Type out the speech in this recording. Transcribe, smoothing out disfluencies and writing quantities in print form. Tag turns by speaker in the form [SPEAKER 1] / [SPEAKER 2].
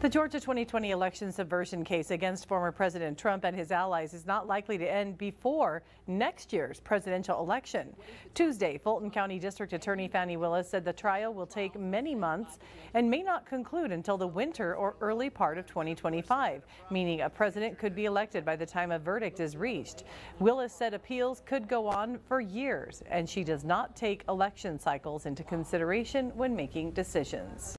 [SPEAKER 1] The Georgia 2020 election subversion case against former President Trump and his allies is not likely to end before next year's presidential election. Tuesday, Fulton County District Attorney Fani Willis said the trial will take many months and may not conclude until the winter or early part of 2025, meaning a president could be elected by the time a verdict is reached. Willis said appeals could go on for years, and she does not take election cycles into consideration when making decisions.